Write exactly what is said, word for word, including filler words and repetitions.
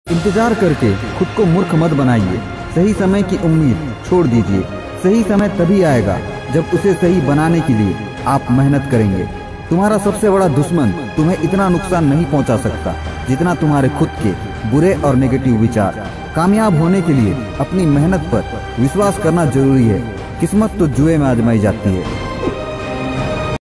इंतजार करके खुद को मूर्ख मत बनाइए। सही समय की उम्मीद छोड़ दीजिए। सही समय तभी आएगा जब उसे सही बनाने के लिए आप मेहनत करेंगे। तुम्हारा सबसे बड़ा दुश्मन तुम्हें इतना नुकसान नहीं पहुंचा सकता जितना तुम्हारे खुद के बुरे और नेगेटिव विचार। कामयाब होने के लिए अपनी मेहनत पर विश्वास करना जरूरी है। किस्मत तो जुए में आजमाई जाती है।